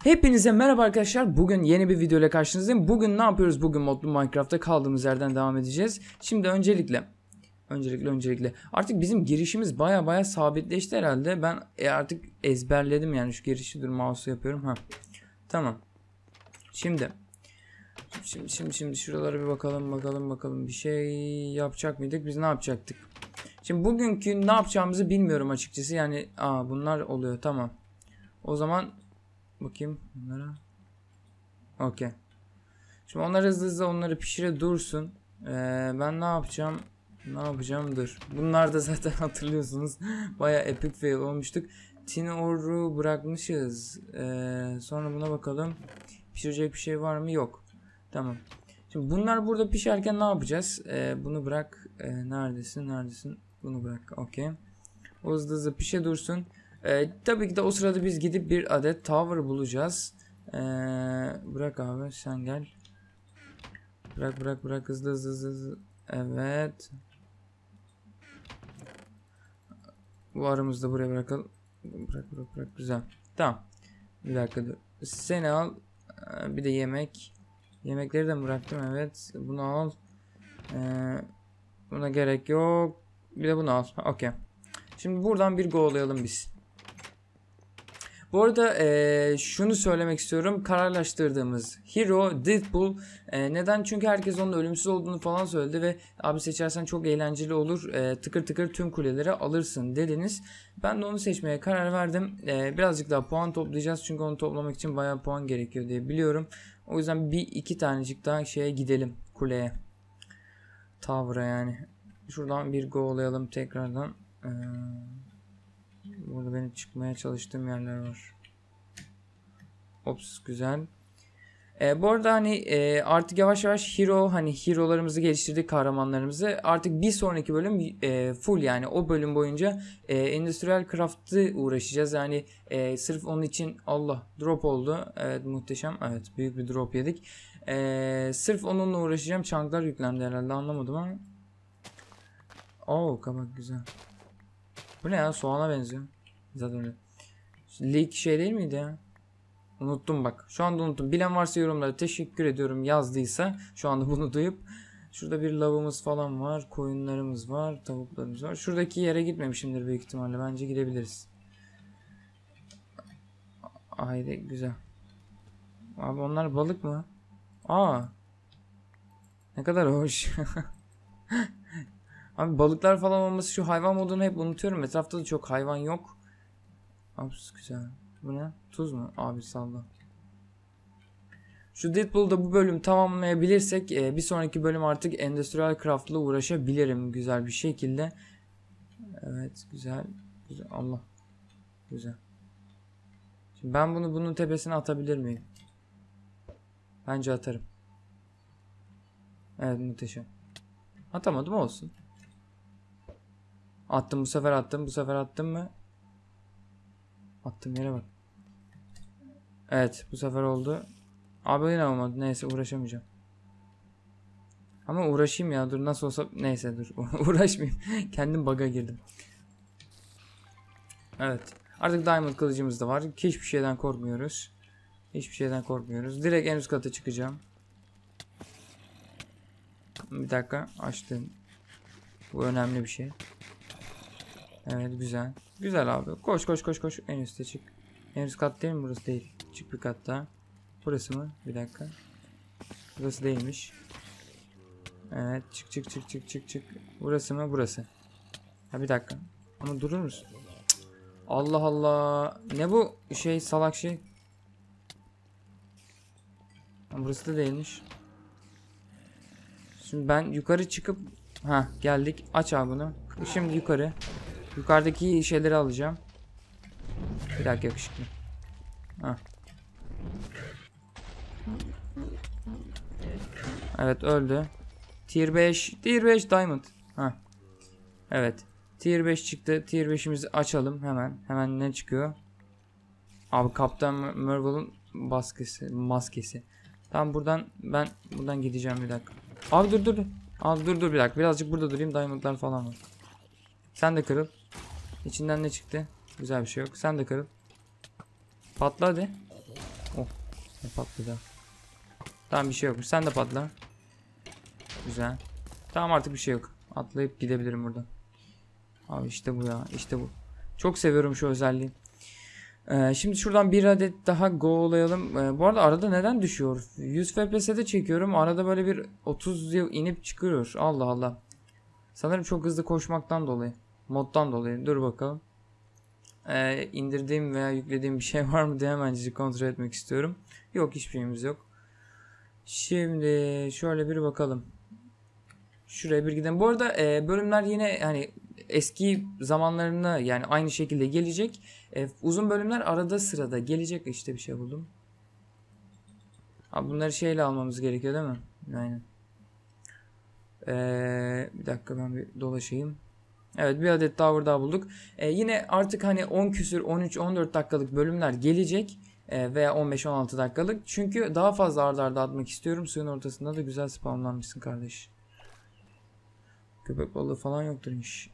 Hepinize merhaba arkadaşlar. Bugün yeni bir video ile karşınızdayım. Bugün ne yapıyoruz? Bugün modlu Minecraft'ta kaldığımız yerden devam edeceğiz. Şimdi öncelikle artık bizim girişimiz baya sabitleşti herhalde. Ben artık ezberledim yani şu girişi. Dur, mouse'u yapıyorum. Ha. Tamam. Şimdi şuralara bir bakalım bir şey yapacak mıydık? Biz ne yapacaktık? Şimdi bugünkü ne yapacağımızı bilmiyorum açıkçası. Yani bunlar oluyor, tamam. O zaman bakayım bunlara. Okey. Şimdi onlar hızlı onları pişire dursun. Ben ne yapacağım? Dur. Bunlar da zaten hatırlıyorsunuz. Baya epic fail olmuştuk. Tin ore'u bırakmışız. Sonra buna bakalım. Pişirecek bir şey var mı? Yok. Tamam. Şimdi bunlar burada pişerken ne yapacağız? Bunu bırak. Neredesin? Bunu bırak. Okey. O hızlı pişe dursun. Tabii ki de o sırada biz gidip bir adet tower bulacağız. Bırak abi, sen gel. Bırak hızlı. Evet. Bu arımızı da buraya bırakalım. Bırak, güzel. Tamam. Bir dakika dur. Seni al. Bir de yemek. Yemekleri de bıraktım, evet. Bunu al. Buna gerek yok. Bir de bunu al. Okey. Şimdi buradan bir go'layalım biz. Bu arada şunu söylemek istiyorum. Kararlaştırdığımız hero Deadpool. Neden? Çünkü herkes onun ölümsüz olduğunu falan söyledi ve abi seçersen çok eğlenceli olur. Tıkır tüm kuleleri alırsın dediniz. Ben de onu seçmeye karar verdim. Birazcık daha puan toplayacağız. Çünkü onu toplamak için bayağı puan gerekiyor diye biliyorum. O yüzden iki tanecik daha şeye gidelim, kuleye. Tower'a yani. Şuradan bir go'layalım tekrardan. Burada benim çıkmaya çalıştığım yerler var. Ops, güzel. Bu arada hani artık yavaş hero'larımızı geliştirdik, kahramanlarımızı. Artık bir sonraki bölüm full, yani o bölüm boyunca Industrial Craft'ı uğraşacağız. Yani sırf onun için Allah drop oldu. Evet, muhteşem. Evet, büyük bir drop yedik. Sırf onunla uğraşacağım. Chunk'lar yüklendi herhalde, anlamadım ama. Oo, kabak güzel. Bu ne ya? Soğana benziyor. Zaten öyle. Leak şey değil miydi ya? Unuttum bak. Şu anda unuttum. Bilen varsa yorumlara teşekkür ediyorum, yazdıysa şu anda bunu duyup. Şurada bir lavımız falan var. Koyunlarımız var. Tavuklarımız var. Şuradaki yere gitmemişimdir büyük ihtimalle. Bence gidebiliriz. Haydi, güzel. Abi onlar balık mı? Ne kadar hoş. Abi balıklar falan olması, şu hayvan modunu hep unutuyorum. Etrafta da çok hayvan yok. Abi güzel. Bu ne? Tuz mu? Abi salla. Şu Deadpool'da bu bölüm tamamlayabilirsek bir sonraki bölüm artık Industrial Craft'la uğraşabilirim güzel bir şekilde. Evet, güzel. Allah. Güzel. Şimdi ben bunun tepesine atabilir miyim? Bence atarım. Evet, muhteşem. Atamadım, olsun. Attım, bu sefer attım mı? Attım yere bak. Evet, bu sefer oldu. Abi yine olmadı. Neyse, uğraşamayacağım. Ama uğraşayım ya, dur, nasıl olsa neyse, dur. Uğraşmayayım. Kendim bug'a girdim. Evet. Artık Diamond kılıcımız da var. Hiçbir şeyden korkmuyoruz. Direkt en üst kata çıkacağım. Bir dakika, açtım. Bu önemli bir şey. Evet, güzel. Güzel abi. Koş. En üste çık. En üst kat değil mi? Burası değil. Çık bir kat daha. Burası mı? Bir dakika. Burası değilmiş. Evet, çık. Burası mı? Burası. Ha, bir dakika. Ama durur musun? Cık. Allah Allah. Ne bu şey, salak şey? Ha, burası da değilmiş. Şimdi ben yukarı çıkıp geldik. Aç abi bunu. Şimdi yukarı. Yukarıdaki şeyleri alacağım. Bir dakika, yakışıklı. Evet, öldü. Tier 5 diamond. Evet. Tier 5 çıktı. Tier 5'imizi açalım hemen. Hemen ne çıkıyor? Abi Kaptan Marvel'ın maskesi. Tamam, buradan gideceğim, bir dakika. Abi dur. Abi dur bir dakika. Birazcık burada durayım. Diamondlar falan var. Sen de kırıl. İçinden ne çıktı? Güzel bir şey yok. Sen de kırıl. Patla hadi. Patladı. Tamam bir şey yokmuş. Sen de patla. Güzel. Tamam artık bir şey yok. Atlayıp gidebilirim buradan. Abi işte bu ya. İşte bu. Çok seviyorum şu özelliği. Şimdi şuradan bir adet daha go'layalım. Bu arada arada neden düşüyor? 100 FPS'de çekiyorum. Arada böyle bir 30 yıl inip çıkıyor. Allah Allah. Sanırım çok hızlı koşmaktan dolayı. Moddan dolayı. Dur bakalım. İndirdiğim veya yüklediğim bir şey var mı diye hemencik kontrol etmek istiyorum. Yok, hiçbir şeyimiz yok. Şimdi şöyle bir bakalım. Şuraya bir gidelim. Bu arada bölümler yine hani eski zamanlarına yani aynı şekilde gelecek. Uzun bölümler arada sırada gelecek. İşte bir şey buldum. Abi bunları şeyle almamız gerekiyor değil mi? Aynen. Bir dakika ben bir dolaşayım. Evet, bir adet daha bulduk. Yine artık hani 10 küsür 13-14 dakikalık bölümler gelecek. Veya 15-16 dakikalık. Çünkü daha fazla arda atmak istiyorum. Suyun ortasında da güzel spamlanmışsın kardeş. Köpek balığı falan yoktur inş.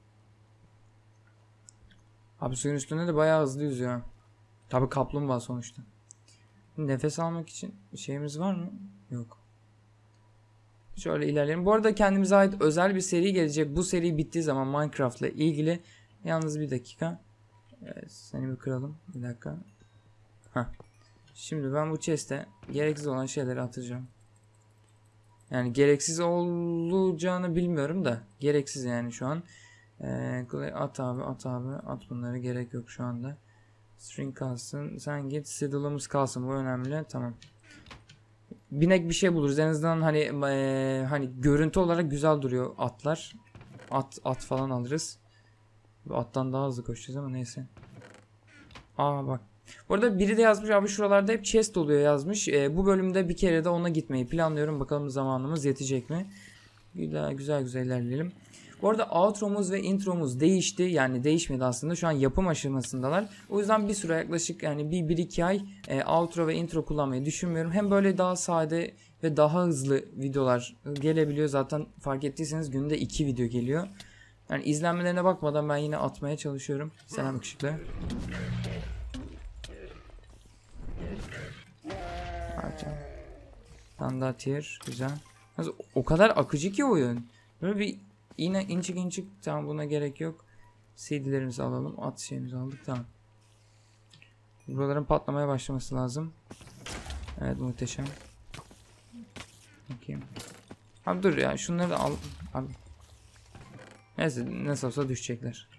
Abi suyun üstünde de bayağı hızlı yüzüyor. Tabi kaplumbağa sonuçta. Nefes almak için şeyimiz var mı? Yok. Şöyle ilerleyelim. Bu arada kendimize ait özel bir seri gelecek. Bu seri bittiği zaman Minecraft'la ilgili. Yalnız bir dakika. Evet, seni bir kıralım. Bir dakika. Heh. Şimdi ben bu chest'e gereksiz olan şeyleri atacağım. Yani gereksiz olacağını bilmiyorum da. Gereksiz yani şu an. At abi, at bunları, gerek yok şu anda. String kalsın, sen git, saddle'ımız kalsın, bu önemli. Tamam. Binek bir şey buluruz en azından, hani görüntü olarak güzel duruyor atlar. At falan alırız. Attan daha hızlı koşacağız ama neyse. Bak. Bu arada biri de yazmış abi, şuralarda hep chest oluyor yazmış. Bu bölümde bir kere de ona gitmeyi planlıyorum. Bakalım zamanımız yetecek mi? Güzel ilerleyelim. Bu arada outro'muz ve intro'muz değişti. Yani değişmedi aslında. Şu an yapım aşamasındalar. O yüzden bir süre, yaklaşık yani 1-2 ay outro ve intro kullanmayı düşünmüyorum. Hem böyle daha sade ve daha hızlı videolar gelebiliyor. Zaten fark ettiyseniz günde 2 video geliyor. Yani izlenmelerine bakmadan ben yine atmaya çalışıyorum. Selam yakışıklı. Standart tier. Güzel. O kadar akıcı ki oyun. Böyle bir yine incik. Tamam, buna gerek yok. CD'lerimizi alalım. At şeyimizi aldık. Tamam. Buraların patlamaya başlaması lazım. Evet, muhteşem. Bakayım. Abi dur ya, şunları da al. Abi. Neyse, nasıl olsa düşecekler.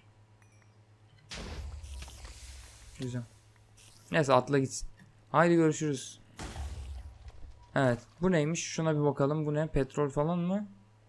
Güzel. Neyse, atla gitsin. Haydi görüşürüz. Evet. Bu neymiş? Şuna bir bakalım. Bu ne? Petrol falan mı?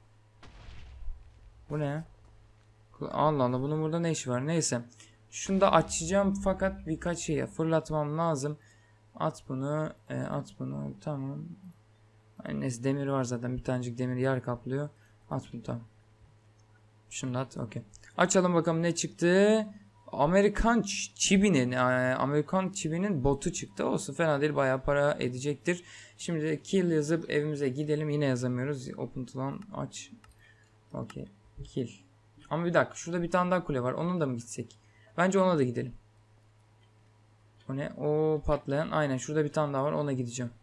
Bu ne? Allah Allah, bunun burada ne işi var? Neyse. Şunu da açacağım fakat birkaç şeye fırlatmam lazım. At bunu. At bunu. Tamam. Neyse, demir var zaten. Bir tanecik demir yer kaplıyor. At bunu, tamam. Şunu da at. Okey. Açalım bakalım ne çıktı. Amerikan Chibi'nin botu çıktı. Olsun, fena değil, bayağı para edecektir. Şimdi de kill yazıp evimize gidelim. Yine yazamıyoruz. Open to aç. Okey. Kill. Ama bir dakika, şurada bir tane daha kule var. Onun da mı gitsek? Bence ona da gidelim. O ne? O patlayan. Aynen, şurada bir tane daha var. Ona gideceğim.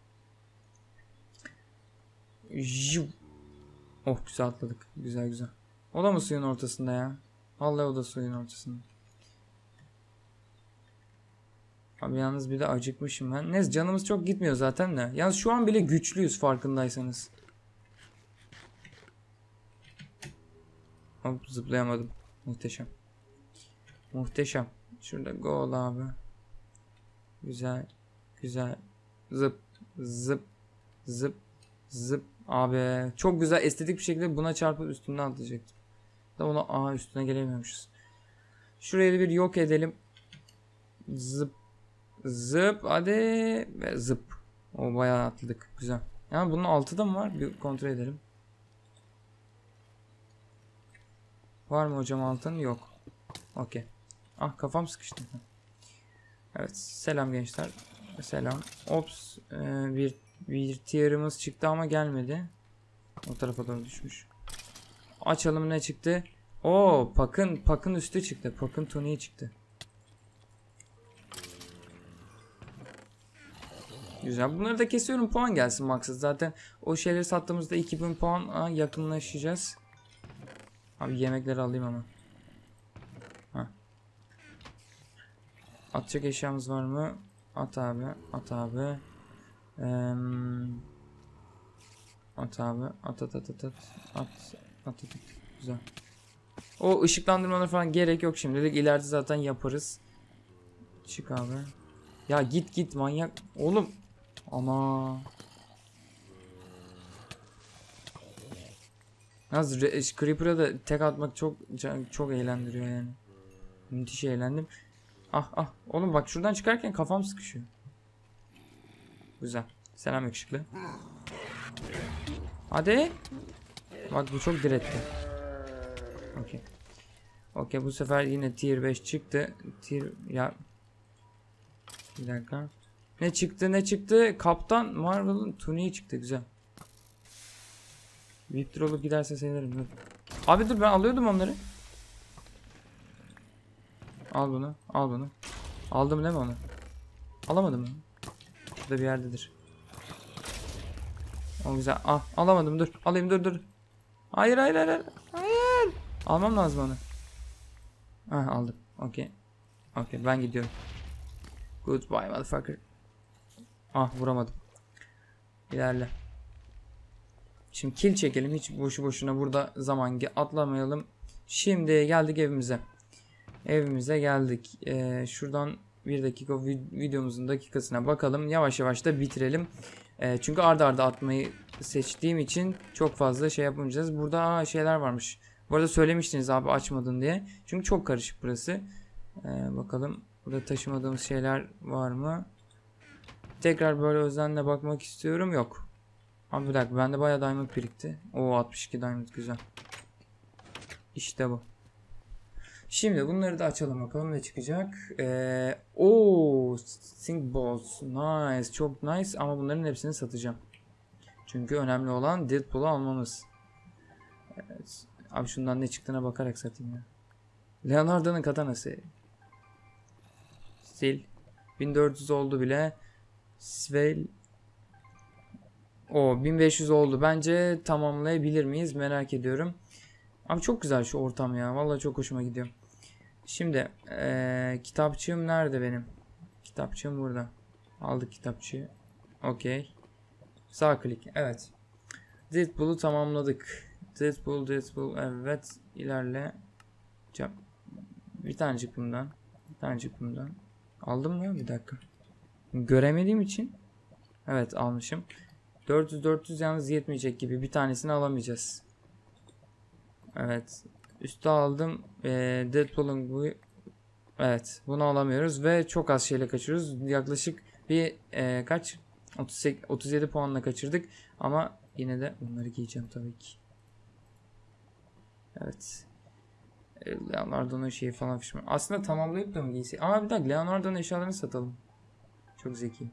Oh, güzel atladık. Güzel. O da mı suyun ortasında ya? Vallahi o da suyun ortasında. Abi yalnız bir de acıkmışım ben. Neyse, canımız çok gitmiyor zaten de. Yalnız şu an bile güçlüyüz, farkındaysanız. Hop, zıplayamadım. Muhteşem. Şurada gol abi. Güzel. Zıp. Abi çok güzel, estetik bir şekilde buna çarpıp üstünden atlayacaktım. Da ona üstüne gelemiyormuşuz. Şurayı bir yok edelim. Zıp hadi ve zıp. O bayağı atladık. Güzel. Yani bunun altı da mı var? Bir kontrol edelim. Var mı hocam altın? Yok. Okey. Kafam sıkıştı. Evet. Selam gençler. Selam. Ops. Bir tier'ımız çıktı ama gelmedi. O tarafa doğru düşmüş. Açalım, ne çıktı? Puck'ın üstü çıktı. Puck'ın toniği çıktı. Güzel. Bunları da kesiyorum. Puan gelsin maksat. Zaten o şeyleri sattığımızda 2000 puan yakınlaşacağız. Abi yemekleri alayım ama. Heh. Atacak eşyamız var mı? At abi. At abi. At abi. At at at at at. At at at. Güzel. O ışıklandırmaları falan gerek yok şimdilik. İleride zaten yaparız. Çık abi. Ya git git manyak. Oğlum. Ana. Yalnız Creeper'a da tek atmak çok eğlendiriyor yani. Müthiş eğlendim. Ah ah. Oğlum bak şuradan çıkarken kafam sıkışıyor. Güzel. Selam yakışıklı. Hadi. Bak bu çok diretti. Okey. Okey bu sefer yine tier 5 çıktı. Ya. Bir dakika. Ne çıktı ne çıktı? Kaptan Marvel'ın tuniği çıktı güzel. Victor olup giderse sevinirim. Dur. Abi dur ben alıyordum onları. Al bunu. Al bunu. Aldım değil mi onu? Alamadım mı? Burada bir yerdedir. O güzel. Ah alamadım dur. Alayım dur. Hayır hayır hayır. Hayır. Almam lazım onu. Ah aldım. Okey. Okey ben gidiyorum. Goodbye motherfucker. Ah vuramadım. İlerle. Şimdi kill çekelim. Hiç boşu boşuna burada zaman atlamayalım. Şimdi geldik evimize. Evimize geldik. Şuradan bir dakika videomuzun dakikasına bakalım. Yavaş yavaş da bitirelim. Çünkü arda arda atmayı seçtiğim için çok fazla şey yapamayacağız. Burada şeyler varmış. Bu arada söylemiştiniz abi açmadın diye. Çünkü çok karışık burası. Bakalım burada taşımadığımız şeyler var mı? Tekrar böyle özenle bakmak istiyorum. Yok. Abi bir dakika bende bayağı diamond birikti. Oo 62 diamond güzel. İşte bu. Şimdi bunları da açalım bakalım ne çıkacak. Stink balls. Nice. Çok nice ama bunların hepsini satacağım. Çünkü önemli olan Deadpool'u almamız. Evet. Abi şundan ne çıktığına bakarak satayım ya. Leonardo'nun katanası. Sil. 1400 oldu bile. Svel. O 1500 oldu. Bence tamamlayabilir miyiz? Merak ediyorum. Abi çok güzel şu ortam ya. Vallahi çok hoşuma gidiyor. Şimdi kitapçığım nerede benim? Kitapçığım burada. Aldık kitapçığı. Okey. Sağ klik. Evet. Deadpool'u tamamladık. Deadpool. Evet. İlerle. Bir tanecik bundan. Bir tanecik bundan. Aldım mı? Bir dakika. Göremediğim için. Evet almışım. 400 yalnız yetmeyecek gibi. Bir tanesini alamayacağız. Evet. Üstü aldım. Deadpool'un bu. Evet. Bunu alamıyoruz ve çok az şeyle kaçırıyoruz. Yaklaşık bir kaç? 37 puanla kaçırdık. Ama yine de bunları giyeceğim tabii ki. Evet. Leonardo'nun şeyi falan fişman. Aslında tamamlayıp da mı giysi? Ama bir dakika Leonardo'nun eşyalarını satalım. Çok zeki.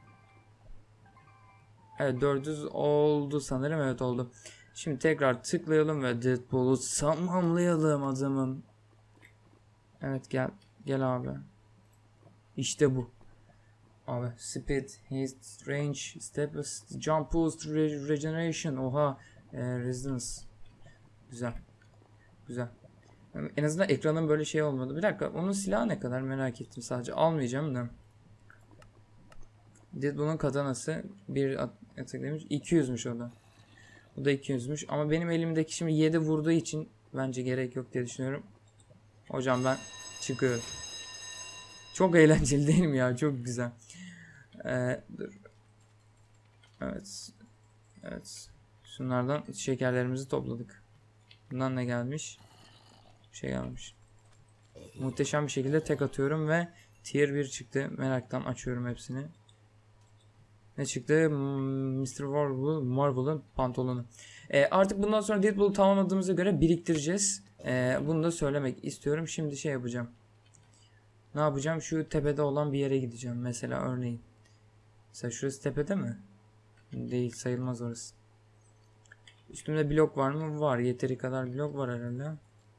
Evet 400 oldu sanırım. Evet oldu. Şimdi tekrar tıklayalım ve Deadpool'u tamamlayalım adamım. Evet gel. Gel abi. İşte bu. Abi speed, haste, range, step, jump boost, regeneration. Oha. Resistance. Güzel. Güzel. En azından ekranın böyle şey olmadı. Bir dakika onun silahı ne kadar merak ettim sadece. Almayacağım da. Deadpool'un katanası bir atak demiş. 200'müş o da. O da 200'müş. Ama benim elimdeki şimdi 7 vurduğu için bence gerek yok diye düşünüyorum. Hocam ben çıkıyorum. Çok eğlenceli değil mi ya? Çok güzel. Dur. Evet. Evet. Şunlardan şekerlerimizi topladık. Bundan ne gelmiş? Bir şey gelmiş. Muhteşem bir şekilde tek atıyorum ve tier 1 çıktı. Meraktan açıyorum hepsini. Ne çıktı? Mr. Marvel'ın pantolonu. Artık bundan sonra Deadpool'u tamamladığımıza göre biriktireceğiz. Bunu da söylemek istiyorum. Şimdi şey yapacağım. Ne yapacağım? Şu tepede olan bir yere gideceğim. Mesela örneğin. Mesela şurası tepede mi? Değil sayılmaz orası. Üstümde blok var mı? Var. Yeteri kadar blok var herhalde.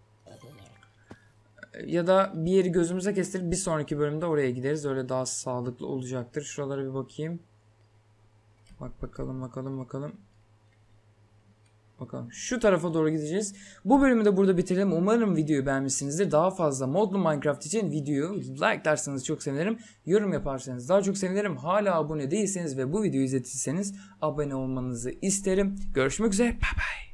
Ya da bir yeri gözümüze kestirip bir sonraki bölümde oraya gideriz. Öyle daha sağlıklı olacaktır. Şuralara bir bakayım. Bak bakalım. Bakalım. Şu tarafa doğru gideceğiz. Bu bölümü de burada bitirelim. Umarım videoyu beğenmişsinizdir. Daha fazla modlu Minecraft için videoyu like'larsanız çok sevinirim. Yorum yaparsanız daha çok sevinirim. Hala abone değilseniz ve bu videoyu izlediyseniz abone olmanızı isterim. Görüşmek üzere. Bye bye.